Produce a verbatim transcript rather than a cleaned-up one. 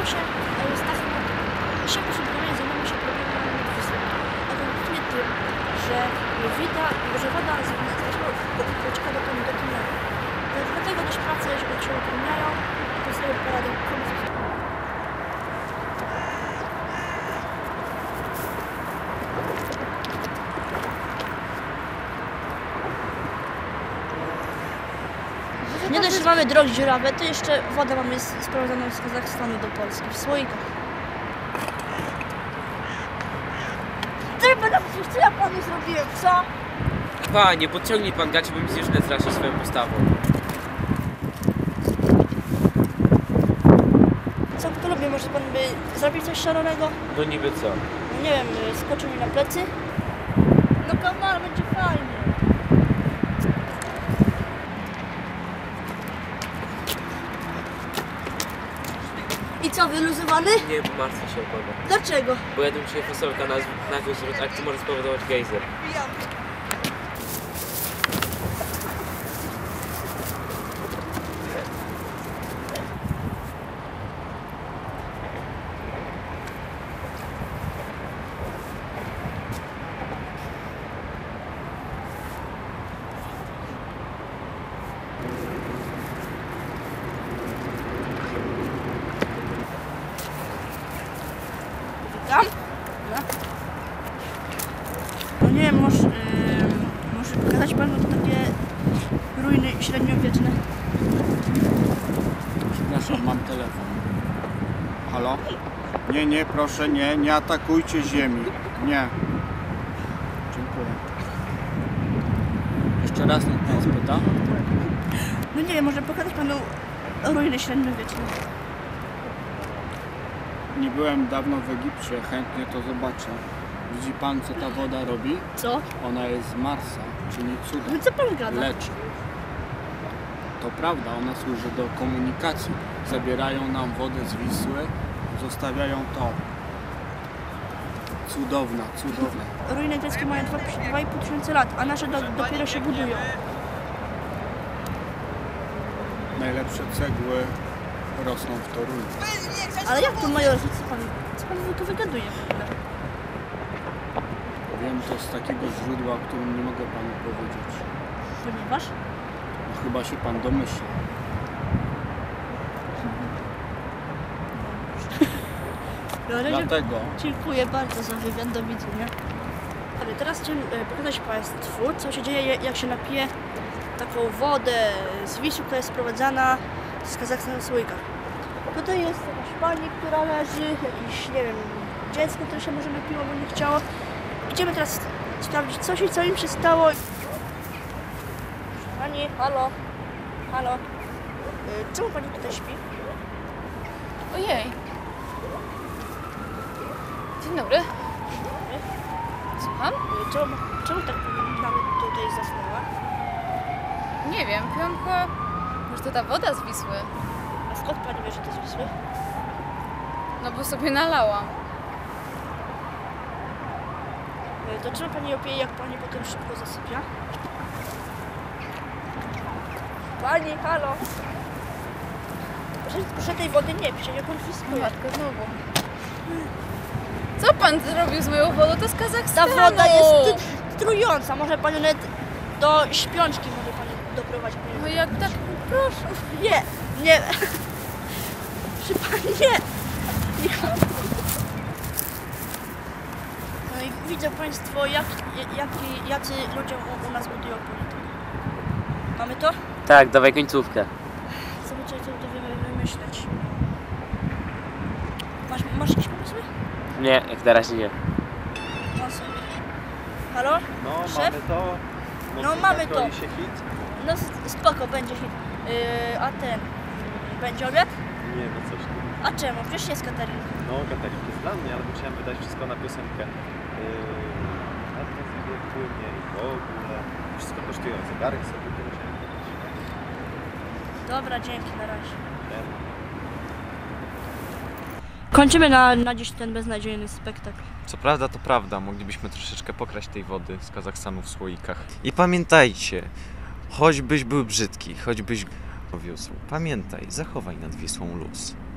Spotkał się z takim szybko sublimem zajmujemy się problemem Wisły. A konkretnie tym, że woda, że woda z ucieka do tunelu. Do tunelu. Dlatego dość prace, żeby się utrudniają, to sobie porady komuś. Nie dość, że mamy drogi dziurawe, to jeszcze wodę mamy sprowadzoną z Kazachstanu do Polski w słoikach. Co ja panu zrobiłem, co? Panie, podciągnij pan gacie, bo mi się źle straszy swoją postawą. Co to lubię? Może pan by zrobić coś szalonego? No niby co? No nie wiem, skoczył mi na plecy? No kamal, będzie fajnie. I co, wyluzowany? Nie, bo martwię się o pana. Dlaczego? Bo jadę dzisiaj fasolka na nagły zwrot akcji może spowodować gejzer. Tam? No. No nie wiem, może, yy, może pokazać panu takie ruiny średniowieczne. Przepraszam, mam telefon. Halo? Nie, nie, proszę, nie, nie atakujcie ziemi. Nie. Dziękuję. Jeszcze raz niech pan spyta. No nie wiem, może pokazać panu ruiny średniowieczne. Nie byłem dawno w Egipcie, chętnie to zobaczę. Widzi pan, co ta woda robi? Co? Ona jest z Marsa, czyni cuda. No co pan gada? Leczy. To prawda, ona służy do komunikacji. Zabierają nam wodę z Wisły, zostawiają to. Cudowna, cudowna. Ruiny greckie mają dwa i pół tysiąca lat, a nasze do, dopiero się budują. Najlepsze cegły rosną w Toruniu. Ale jak to mają rosnąć? Co pan, co pan tylko wygaduje w ogóle? Wiem to z takiego źródła, o którym nie mogę panu powiedzieć. Ponieważ? No, chyba się pan domyśla. Dlatego. Dziękuję bardzo za wywiad, do widzenia. Ale teraz chciałem pokazać państwu, co się dzieje, jak się napije taką wodę z Wisły, która jest sprowadzana z Kazachstanu w słoikach. Tutaj jest jakaś pani, która leży, jakieś, nie wiem, dziecko, które się może napiło, bo nie chciało. Idziemy teraz sprawdzić, co się, co im się stało. Pani, halo, halo. Y, czemu pani tutaj śpi? Ojej. Dzień dobry. Słucham? Y, czemu, czemu tak nawet tutaj zasnęła? Nie wiem, piłam chyba... Może to ta woda z Wisły? A skąd pani wie, że to jest Wisły? No bo sobie nalałam. To czemu pani opieje, jak pani potem szybko zasypia? Pani, halo! Proszę, proszę tej wody nie pić, ja nie konfiskuję. Matko, znowu. Co pan zrobił z moją wodą? To z Ta Kazachstanu. woda jest trująca, może pani nawet do śpiączki może pani doprowadzić. No jak tak, proszę. Nie, nie. Proszę pani, nie. nie. No i widzą państwo, jak, jak, jacy ludzie u, u nas budują politykę. Mamy to? Tak, dawaj końcówkę. Co by trzeba to wymyśleć? Masz, masz jakieś pomysły? Nie, jak na razie nie. No sobie. Halo? No, Szef? mamy to. No, mamy to. Kroi się hit? No spoko, będzie hit. Yy, a ten, będzie obiad? Nie, no coś tu. A czemu? Przecież jest catering. No, catering jest dla mnie, ale musiałem wydać wszystko na piosenkę. Yy, a to sobie płynie i w ogóle. Wszystko kosztuje, zegarek sobie to musiałem kupić. Dobra, dzięki, na razie. Ten. Kończymy na, na dziś ten beznadziejny spektakl. Co prawda to prawda, moglibyśmy troszeczkę pokraść tej wody z Kazachstanu w słoikach. I pamiętajcie, choćbyś był brzydki, choćbyś wiózł, pamiętaj, zachowaj nad Wisłą luz.